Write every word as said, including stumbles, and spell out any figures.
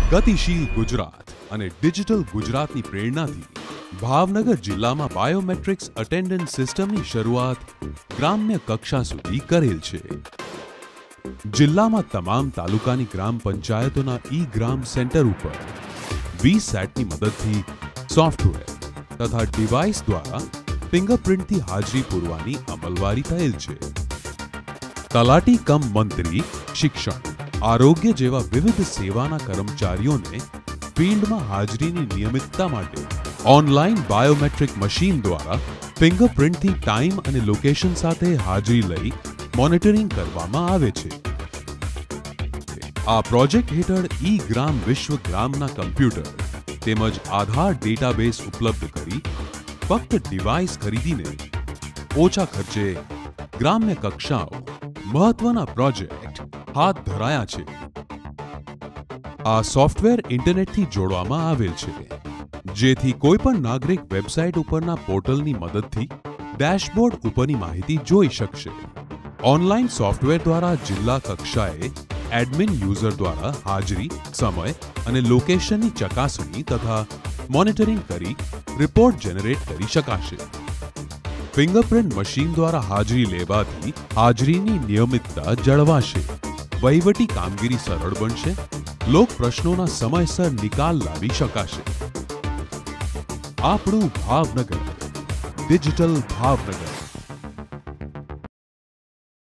ગતિશીલ ગુજરાત અને ડિજિટલ ગુજરાતની પ્રેરણાથી ભાવનગર જિલ્લામાં બાયોમેટ્રિક્સ અટેન્ડન્સ સિસ્ટમની શરૂઆત ગ્રામ્ય કક્ષા સુધી કરેલ છે। જિલ્લામાં તમામ તાલુકાની ગ્રામ પંચાયતોના ઈ ગ્રામ સેન્ટર ઉપર વીસેટની મદદથી સોફ્ટવેર તથા ડિવાઇસ દ્વારા ફિંગરપ્રિન્ટથી હાજરી પૂરવાની અમલવારી થયેલ છે। તલાટી કમ મંત્રી, શિક્ષણ, આરોગ્ય જેવા વિવિધ સેવાના કર્મચારીઓને ફિલ્ડમાં હાજરીની નિયમિતતા માટે ઓનલાઈન બાયોમેટ્રિક મશીન દ્વારા ફિંગરપ્રિન્ટથી ટાઈમ અને લોકેશન સાથે હાજરી લઈ મોનિટરિંગ કરવામાં આવે છે। આ પ્રોજેક્ટ હેઠળ ઈ ગ્રામ વિશ્વ ગ્રામના કમ્પ્યુટર તેમજ આધાર ડેટાબેઝ ઉપલબ્ધ કરી ફક્ત ડિવાઇસ ખરીદીને ઓછા ખર્ચે ગ્રામ્ય કક્ષાઓ મહત્વના પ્રોજેક્ટ હાથ ધરાયા છે। આ સોફ્ટવેર ઇન્ટરનેટથી જોડવામાં આવેલ છે, જેથી કોઈ પણ નાગરિક વેબસાઇટ ઉપરના પોર્ટલની મદદથી ડેશબોર્ડ ઉપરની માહિતી જોઈ શકશે। ઓનલાઈન સોફ્ટવેર દ્વારા જિલ્લા કક્ષાએ એડમિન યુઝર દ્વારા હાજરી, સમય અને લોકેશનની ચકાસણી તથા મોનિટરિંગ કરી રિપોર્ટ જનરેટ કરી શકાશે। ફિંગરપ્રિન્ટ મશીન દ્વારા હાજરી લેવાથી હાજરીની નિયમિતતા જળવાશે, વહીવટી કામગીરી સરળ બનશે, લોક પ્રશ્નોના સમયસર નિકાલ લાવી શકાશે। આપણું ભાવનગર, ડિજિટલ ભાવનગર।